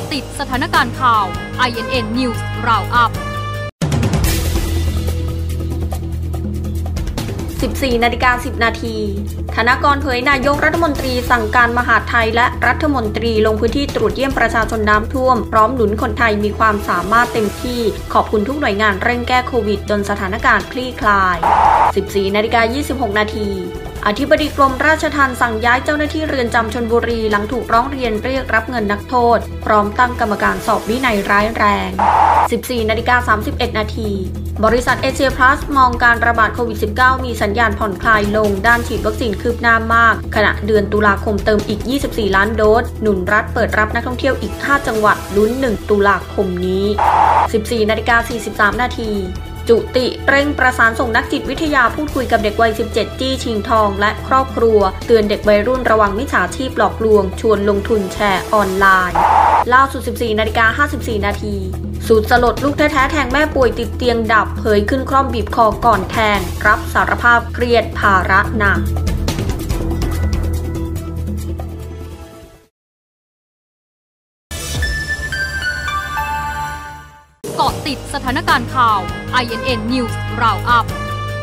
ติดสถานการณ์ข่าว INN News Roundup 14:10 นาทีธนกรเผยนายกรัฐมนตรีสั่งการมหาดไทยและรัฐมนตรีลงพื้นที่ตรวจเยี่ยมประชาชนน้ำท่วมพร้อมหนุนคนไทยมีความสามารถเต็มที่ขอบคุณทุกหน่วยงานเร่งแก้โควิดจนสถานการณ์คลี่คลาย 14:26 นาทีอธิบดีกรมราชทัณฑ์สั่งย้ายเจ้าหน้าที่เรือนจำชลบุรีหลังถูกร้องเรียนเรียกรับเงินนักโทษพร้อมตั้งกรรมการสอบวินัยร้ายแรง 14:31 นาทีบริษัทเอเชียพลัสมองการระบาดโควิด -19 มีสัญญาณผ่อนคลายลงด้านฉีดวัคซีนคืบหน้ามากขณะเดือนตุลาคมเติมอีก24ล้านโดสหนุนรัฐเปิดรับนักท่องเที่ยวอีก5จังหวัดลุ้น1ตุลาคมนี้ 14:43 นาทีจุติเร่งประสานส่งนักจิตวิทยาพูดคุยกับเด็กวัย17จี้ชิงทองและครอบครัวเตือนเด็กวัยรุ่นระวังมิจฉาชีพหลอกลวงชวนลงทุนแชร์ออนไลน์ล่าสุด 14:54 นาทีสูตรสลดลูกแท้ๆแทงแม่ป่วยติดเตียงดับเผยขึ้นคร่อมบีบคอก่อนแทงรับสารภาพเครียดภาระหนักเกาะติดสถานการณ์ข่าว INN News Roundup